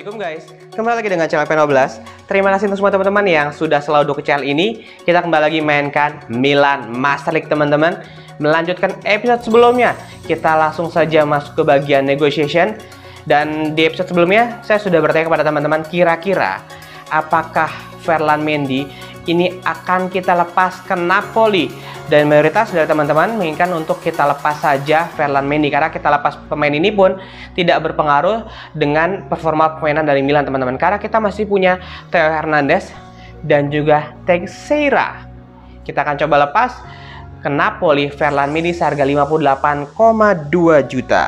Assalamualaikum guys, kembali lagi dengan channel P12. Terima kasih untuk semua teman-teman yang sudah selalu dukung channel ini. Kita kembali lagi mainkan Milan Master League teman-teman. Melanjutkan episode sebelumnya, kita langsung saja masuk ke bagian negotiation. Dan di episode sebelumnya, saya sudah bertanya kepada teman-teman, kira-kira apakah Ferland Mendy ini akan kita lepas ke Napoli. Dan mayoritas dari teman-teman menginginkan untuk kita lepas saja Ferland Mendy, karena kita lepas pemain ini pun tidak berpengaruh dengan performa permainan dari Milan teman-teman, karena kita masih punya Theo Hernandez dan juga Teixeira. Kita akan coba lepas ke Napoli Ferland Mendy seharga 58,2 juta.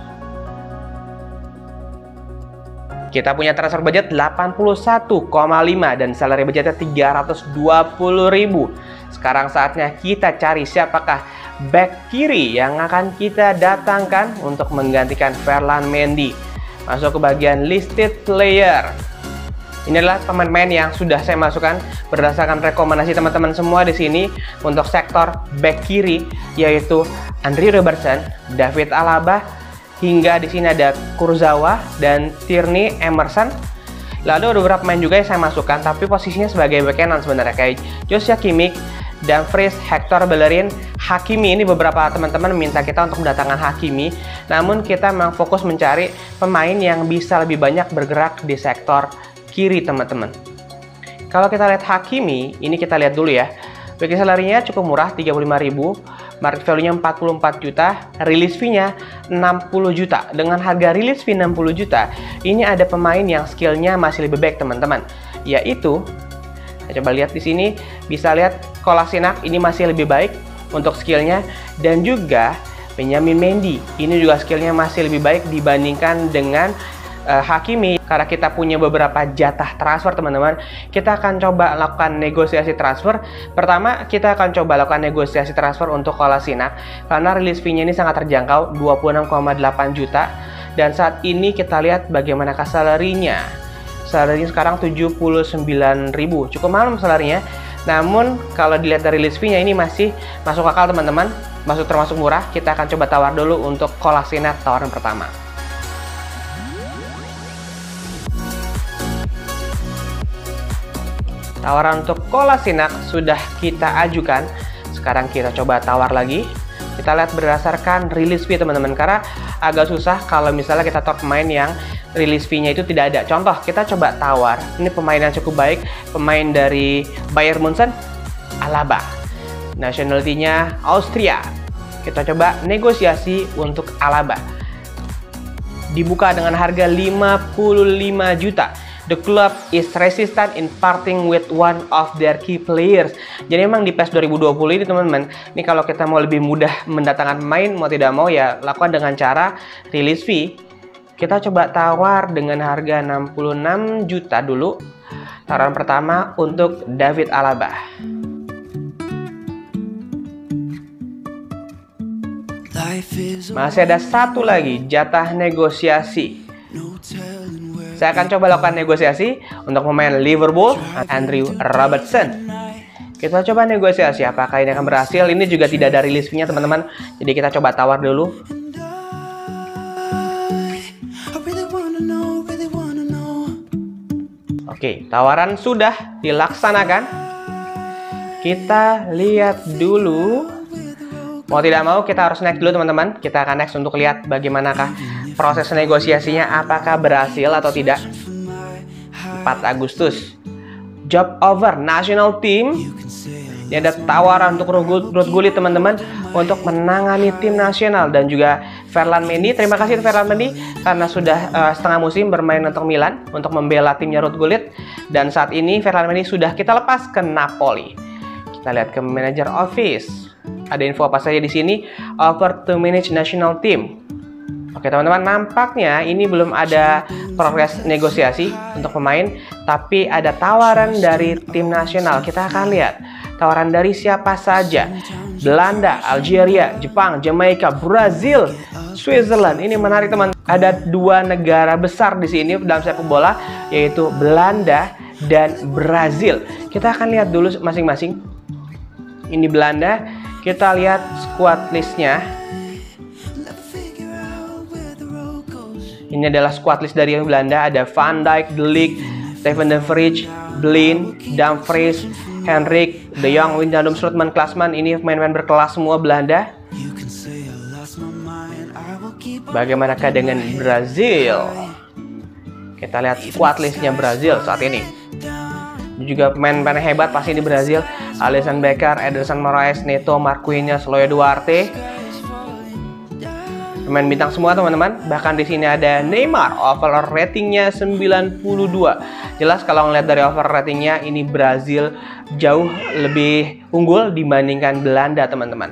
Kita punya transfer budget 81,5 dan salary budgetnya 320.000. Sekarang saatnya kita cari siapakah back kiri yang akan kita datangkan untuk menggantikan Ferland Mendy. Masuk ke bagian listed player. Ini adalah pemain-pemain yang sudah saya masukkan berdasarkan rekomendasi teman-teman semua di sini untuk sektor back kiri, yaitu Andrew Robertson, David Alaba, hingga di sini ada Kurzawa dan Tierney Emerson. Lalu ada beberapa pemain juga yang saya masukkan, tapi posisinya sebagai back kanan sebenarnya, kayak Joshua Kimmich, Dumfries, Hector Bellerin, Hakimi. Ini beberapa teman-teman minta kita untuk mendatangkan Hakimi, namun kita memang fokus mencari pemain yang bisa lebih banyak bergerak di sektor kiri teman-teman. Kalau kita lihat Hakimi, ini kita lihat dulu ya. Bagi salary-nya cukup murah, 35.000, market value-nya 44 juta, release fee-nya 60 juta. Dengan harga release fee 60 juta, ini ada pemain yang skill-nya masih lebih baik teman-teman, yaitu kita coba lihat di sini, bisa lihat Kolasinac ini masih lebih baik untuk skillnya, dan juga Benjamin Mendy ini juga skillnya masih lebih baik dibandingkan dengan Hakimi. Karena kita punya beberapa jatah transfer teman-teman, kita akan coba lakukan negosiasi transfer. Pertama, kita akan coba lakukan negosiasi transfer untuk Kolasinac karena release fee-nya ini sangat terjangkau, 26,8 juta. Dan saat ini kita lihat bagaimana salary-nya. Salary-nya sekarang 79.000, cukup mahal salary-nya. Namun kalau dilihat dari release fee-nya ini masih masuk akal teman-teman, termasuk murah. Kita akan coba tawar dulu untuk Kolasinac tawaran pertama. Tawaran untuk Kolasinac sudah kita ajukan. Sekarang kita coba tawar lagi. Kita lihat berdasarkan release fee teman-teman, karena agak susah kalau misalnya kita tawar pemain yang release fee-nya itu tidak ada. Contoh, kita coba tawar. Ini pemain yang cukup baik, pemain dari Bayern Munchen, Alaba. Nationality-nya Austria. Kita coba negosiasi untuk Alaba. Dibuka dengan harga 55 juta. The club is resistant in parting with one of their key players. Jadi memang di PES 2020 ini teman-teman, ini kalau kita mau lebih mudah mendatangkan pemain, mau tidak mau ya lakukan dengan cara release fee. Kita coba tawar dengan harga 66 juta dulu. Tawaran pertama untuk David Alaba. Masih ada satu lagi jatah negosiasi. Saya akan coba lakukan negosiasi untuk pemain Liverpool, Andrew Robertson. Kita coba negosiasi, apakah ini akan berhasil. Ini juga tidak ada release fee-nya teman-teman, jadi kita coba tawar dulu. Oke, tawaran sudah dilaksanakan. Kita lihat dulu. Mau tidak mau kita harus next dulu teman-teman. Kita akan next untuk lihat bagaimanakah proses negosiasinya, apakah berhasil atau tidak. 4 Agustus. Job over national team. Ini ada tawaran untuk Ruud Gullit teman-teman untuk menangani tim nasional, dan juga Ferland Mendy. Terima kasih Ferland Mendy karena sudah setengah musim bermain untuk Milan untuk membela timnya Ruud Gullit, dan saat ini Ferland Mendy sudah kita lepas ke Napoli. Kita lihat ke manager office. Ada info apa saja di sini? Offer to manage national team. Oke teman-teman, nampaknya ini belum ada progres negosiasi untuk pemain, tapi ada tawaran dari tim nasional. Kita akan lihat tawaran dari siapa saja. Belanda, Algeria, Jepang, Jamaika, Brazil, Switzerland. Ini menarik teman. Ada 2 negara besar di sini dalam sepak bola, yaitu Belanda dan Brazil. Kita akan lihat dulu masing-masing. Ini Belanda. Kita lihat squad listnya. Ini adalah squad list dari Belanda. Ada Van Dijk, De Ligt, Steven de Vrij, Blind, Dumfries, Henrik, De Jong, Wijnaldum, Strootman, Klaasman. Ini pemain-pemain berkelas semua Belanda. Bagaimanakah dengan Brazil? Kita lihat squad listnya Brazil saat ini. Juga pemain-pemain hebat pasti di Brazil. Alisson Becker, Ederson Moraes, Neto, Marquinhos, Loya Duarte. Pemain bintang semua teman-teman. Bahkan di sini ada Neymar, overall ratingnya 92. Jelas kalau ngeliat dari overall ratingnya ini Brazil jauh lebih unggul dibandingkan Belanda teman-teman.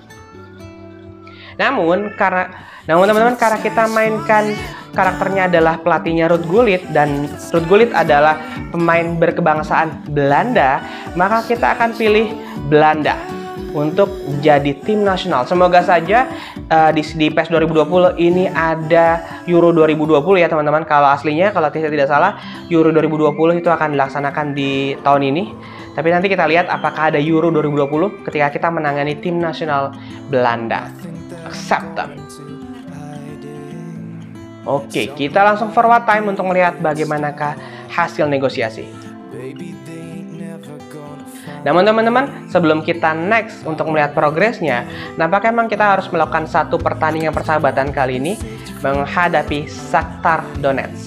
Namun teman-teman, karena kita mainkan karakternya adalah pelatihnya Ruud Gullit, dan Ruud Gullit adalah pemain berkebangsaan Belanda, maka kita akan pilih Belanda untuk jadi tim nasional. Semoga saja di PES 2020 ini ada Euro 2020 ya teman-teman. Kalau aslinya, kalau tidak salah, Euro 2020 itu akan dilaksanakan di tahun ini. Tapi nanti kita lihat apakah ada Euro 2020 ketika kita menangani tim nasional Belanda. Accept them. Oke, kita langsung forward time untuk melihat bagaimanakah hasil negosiasi. Namun teman-teman, sebelum kita next untuk melihat progresnya, nampaknya memang kita harus melakukan satu pertandingan persahabatan kali ini menghadapi Shakhtar Donetsk.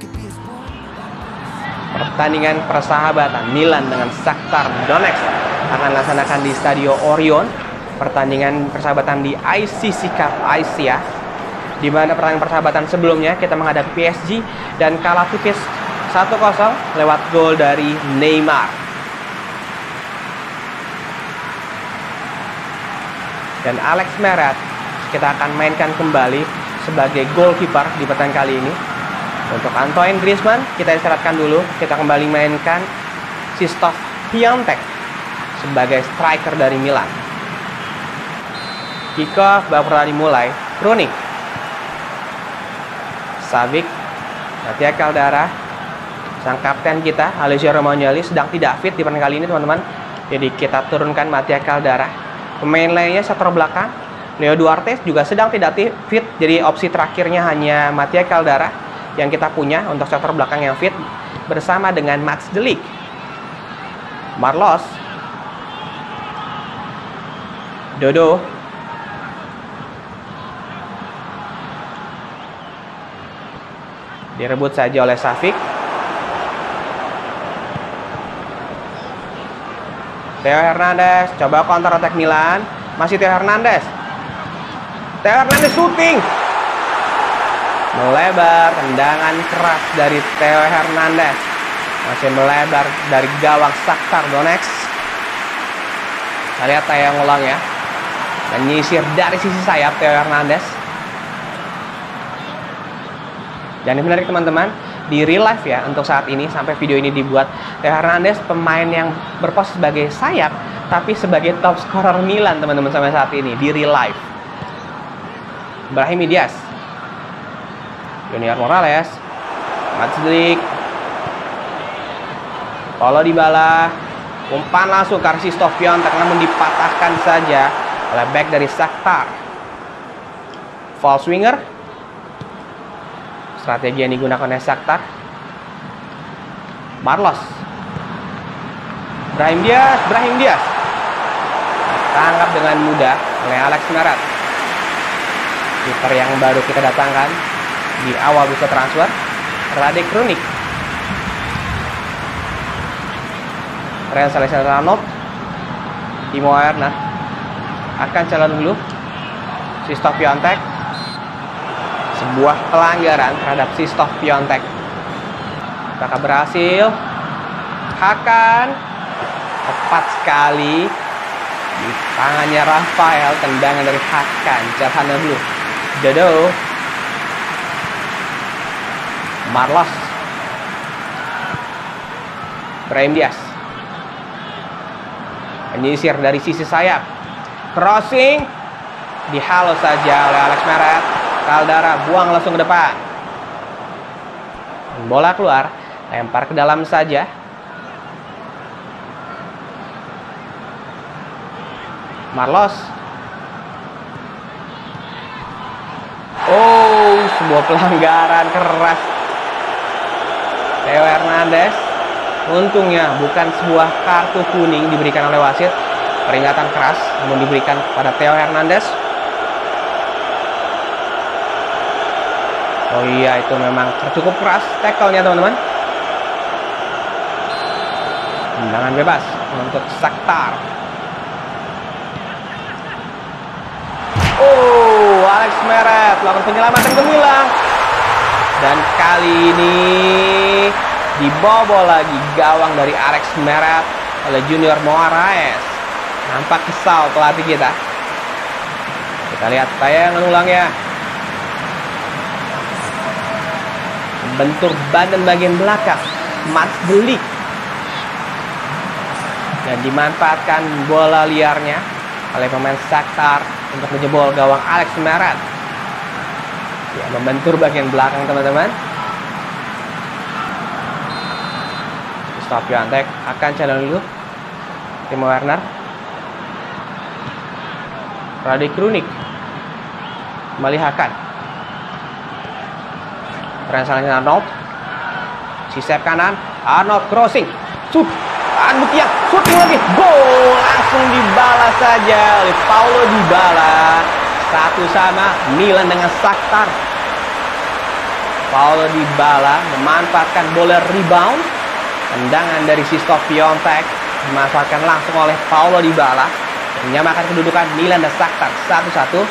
Pertandingan persahabatan Milan dengan Shakhtar Donetsk akan dilaksanakan di Stadio Orion. Pertandingan persahabatan di ICC Cup Asia, di mana pertandingan persahabatan sebelumnya kita menghadapi PSG dan kalah tipis 1-0 lewat gol dari Neymar. Dan Alex Meret kita akan mainkan kembali sebagai goalkeeper di pertandingan kali ini. Untuk Antoine Griezmann kita istirahatkan dulu. Kita kembali mainkan Krzysztof Piątek sebagai striker dari Milan. Kick-off babak pertama dimulai. Krunic, Savic, Mattia Caldara, sang kapten kita Alessio Romagnoli sedang tidak fit di pertandingan kali ini teman-teman. Jadi kita turunkan Mattia Caldara. Pemain lainnya sektor belakang Loya Duarte juga sedang tidak fit. Jadi opsi terakhirnya hanya Mattia Caldara yang kita punya untuk sektor belakang yang fit, bersama dengan Mats De Ligt. Marlos, Dodo, direbut saja oleh Savic. Theo Hernandez coba counter attack Milan. Masih Theo Hernandez. Theo Hernandez shooting. Melebar, tendangan keras dari Theo Hernandez. Masih melebar dari gawang Shakhtar Donetsk. Kita lihat tayang ulang ya. Dan nyisir dari sisi sayap Theo Hernandez. Dan ini menarik teman-teman, di real life ya untuk saat ini sampai video ini dibuat, Theo Hernandez pemain yang berposisi sebagai sayap tapi sebagai top scorer Milan teman-teman sampai saat ini di real life. Brahim Diaz, Junior Morales, Mats De Ligt, Paulo Dybala, umpan langsung ke Krzysztof Piątek namun dipatahkan saja oleh back dari Shakhtar. False winger, strategi yang digunakan oleh Shakhtar. Marlos, Brahim Diaz tangkap dengan mudah oleh Alex Meret, kiper yang baru kita datangkan di awal bisa transfer. Radek Krunic, Renzo Alexander-Arnold, Timo Werner akan calon dulu. Krzysztof Piątek, sebuah pelanggaran terhadap Krzysztof Piątek. Apakah berhasil? Hakan tepat sekali di tangannya Rafael, tendangan dari Hakan. Cerhana Blue, Dodo, Marlos, Brahim Diaz menyisir dari sisi sayap, crossing dihalau saja oleh Alex Meret. Caldara buang langsung ke depan. Bola keluar, lempar ke dalam saja. Marlos. Oh, sebuah pelanggaran keras. Theo Hernandez. Untungnya bukan sebuah kartu kuning diberikan oleh wasit. Peringatan keras namun diberikan pada Theo Hernandez. Oh iya, itu memang cukup keras tackle-nya teman-teman. Tendangan bebas untuk Shakhtar. Oh, Alex Meret melakukan penyelamatan gemilang. Dan kali ini dibobol lagi gawang dari Alex Meret oleh Junior Moraes. Nampak kesal pelatih kita. Kita lihat tayangan ulangnya. Bentur badan bagian belakang Mats de Ligt. Dan dimanfaatkan bola liarnya oleh pemain Shakhtar untuk menjebol gawang Alex Meret. Ya, membentur bagian belakang teman-teman. Stop Piątek akan challenge dulu. Timo Werner. Radek Krunic. Kembali Hakan. Selanjutnya Arnold. Sisep kanan. Arnold crossing. Shoot. Butiang. Shooting lagi. Gol. Langsung dibalas saja oleh Paulo Dybala. 1-1 Milan dengan Shakhtar. Paulo Dybala memanfaatkan bola rebound. Tendangan dari Krzysztof Piątek dimanfaatkan langsung oleh Paulo Dybala. Menyamakan kedudukan Milan dan Shakhtar 1-1.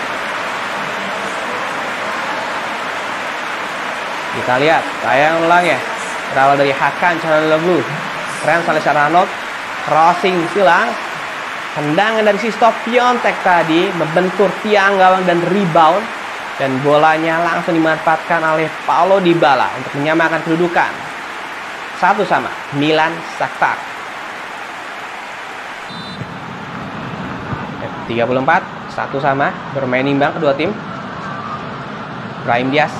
Kita lihat tayangan ulangnya. Berawal dari Hakan Çalhanoğlu. Trent Alexander-Arnold. Crossing silang. Tendangan dari Krzysztof Piątek tadi membentur tiang gawang dan rebound. Dan bolanya langsung dimanfaatkan oleh Paulo Dybala untuk menyamakan kedudukan. 1-1 Milan Shakhtar. 34 1-1 bermain imbang kedua tim. Brahim Diaz.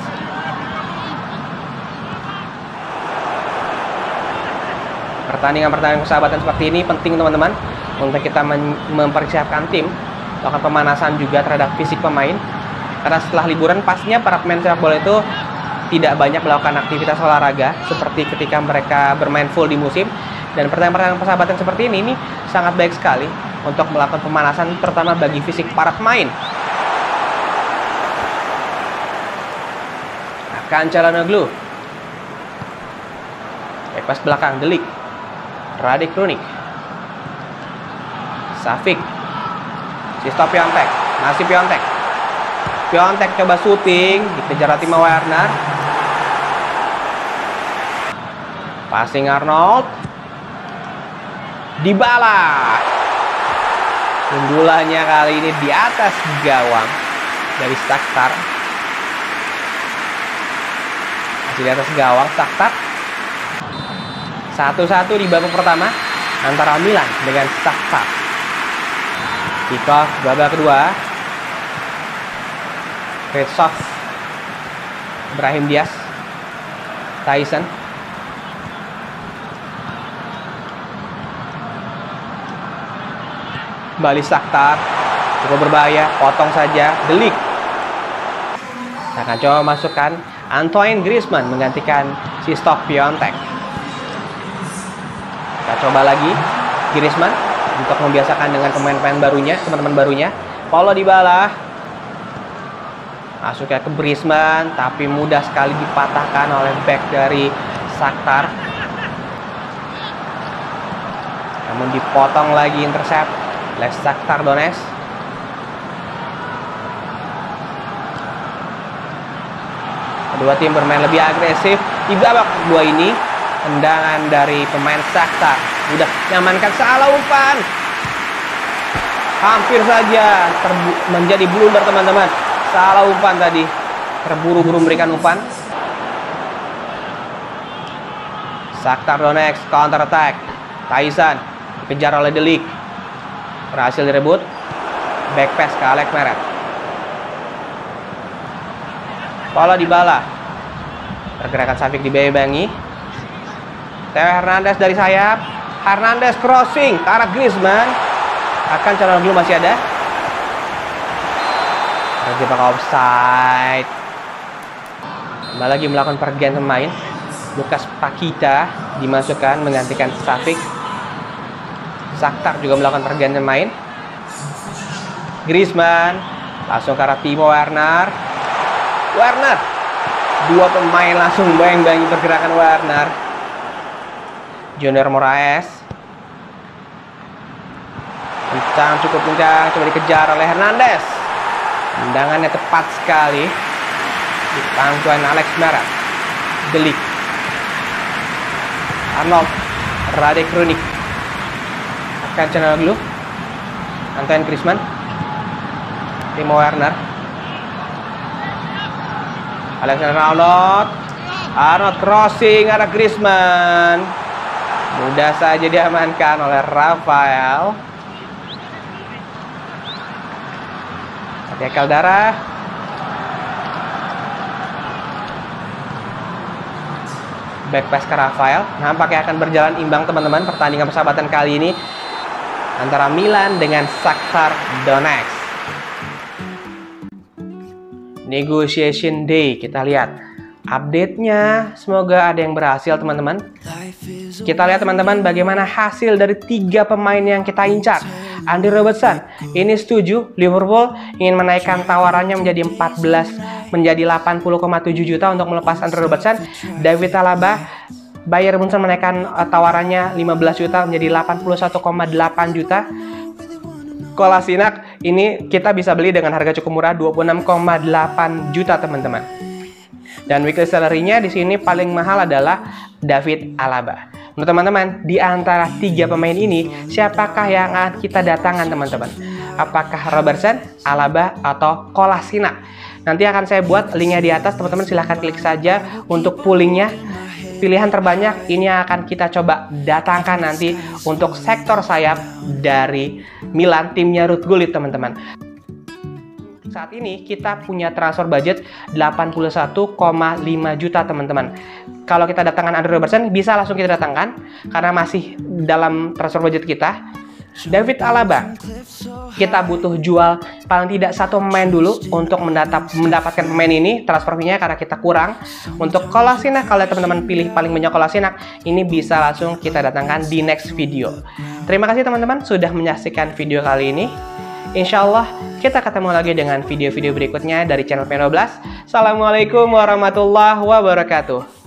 Pertandingan persahabatan seperti ini penting teman-teman untuk kita mempersiapkan tim, melakukan pemanasan juga terhadap fisik pemain. Karena setelah liburan pastinya para pemain sepak bola itu tidak banyak melakukan aktivitas olahraga seperti ketika mereka bermain full di musim. Dan pertandingan persahabatan seperti ini sangat baik sekali untuk melakukan pemanasan terutama bagi fisik para pemain. Hakan Çalhanoğlu. Pas belakang de Ligt. Radek Krunic. Savic. Krzysztof Piątek. Masih Piątek. Piątek coba syuting, dikejar Timo Werner. Passing Arnold. Dybala. Unggulannya kali ini di atas gawang dari Shakhtar. Masih di atas gawang Shakhtar. 1-1 di babak pertama antara Milan dengan Shakhtar. Kick off babak kedua. Krzysztof. Brahim Diaz. Tyson. Kembali Shakhtar. Cukup berbahaya. Potong saja. de Ligt. Saya akan coba masukkan Antoine Griezmann menggantikan Krzysztof Piątek. Kita coba lagi Griezmann untuk membiasakan dengan pemain-pemain barunya, teman-teman barunya. Paulo Dybala masuknya ke Griezmann, tapi mudah sekali dipatahkan oleh back dari Shakhtar. Namun dipotong lagi intercept oleh Shakhtar Donetsk. Kedua tim bermain lebih agresif di babak kedua ini. Tendangan dari pemain Shakhtar udah nyamankan, salah umpan. Hampir saja menjadi blunder teman-teman. Salah umpan tadi. Terburu-buru memberikan umpan. Shakhtar Donetsk counter attack. Tyson dikejar oleh de Ligt. Berhasil direbut. Back pass ke Alex Meret. Paulo Dybala. Pergerakan Savic dibayangi. Theo Hernandez dari sayap. Hernandez crossing ke arah Griezmann. Hakan Çalhanoğlu masih ada. Terjebak offside. Kembali lagi melakukan pergantian pemain. Lucas Paqueta dimasukkan menggantikan Savic. Shakhtar juga melakukan pergantian pemain. Griezmann langsung ke arah Timo Werner. Dua pemain langsung bayang-bayangi pergerakan Werner. Junior Moraes kencang, cukup kencang, coba dikejar oleh Hernandez. Tendangannya tepat sekali di pangkuan Alex Meret. De Ligt, Arnold, Radek Kronik akan channel dulu. Antoine Griezmann, Timo Werner, Alexander Arnold crossing arah Griezmann, mudah saja diamankan oleh Rafael. Caldara, back pass ke Rafael. Nampaknya akan berjalan imbang teman-teman pertandingan persahabatan kali ini antara Milan dengan Shakhtar Donetsk. Negotiation day, kita lihat update-nya. Semoga ada yang berhasil teman-teman. Kita lihat teman-teman bagaimana hasil dari 3 pemain yang kita incar. Andy Robertson ini setuju, Liverpool ingin menaikkan tawarannya menjadi 80,7 juta untuk melepas Andy Robertson. David Alaba, Bayern Munchen menaikkan tawarannya 15 juta menjadi 81,8 juta. Kolasinac ini kita bisa beli dengan harga cukup murah 26,8 juta teman-teman. Dan weekly salary-nya di sini paling mahal adalah David Alaba. Menurut teman-teman, di antara 3 pemain ini, siapakah yang akan kita datangkan teman-teman? Apakah Robertson, Alaba, atau Kolasinac? Nanti akan saya buat linknya di atas, teman-teman silahkan klik saja untuk poolingnya. Pilihan terbanyak ini akan kita coba datangkan nanti untuk sektor sayap dari Milan, timnya Ruud Gullit teman-teman. Saat ini kita punya transfer budget 81,5 juta teman-teman. Kalau kita datangkan Andy Robertson bisa langsung kita datangkan karena masih dalam transfer budget kita. David Alaba kita butuh jual paling tidak 1 pemain dulu untuk mendapatkan pemain ini transfer fee-nya karena kita kurang. Untuk Kolasinac, kalau teman-teman pilih paling banyak Kolasinac, ini bisa langsung kita datangkan di next video. Terima kasih teman-teman sudah menyaksikan video kali ini. Insya Allah kita ketemu lagi dengan video-video berikutnya dari channel P12. Assalamualaikum warahmatullahi wabarakatuh.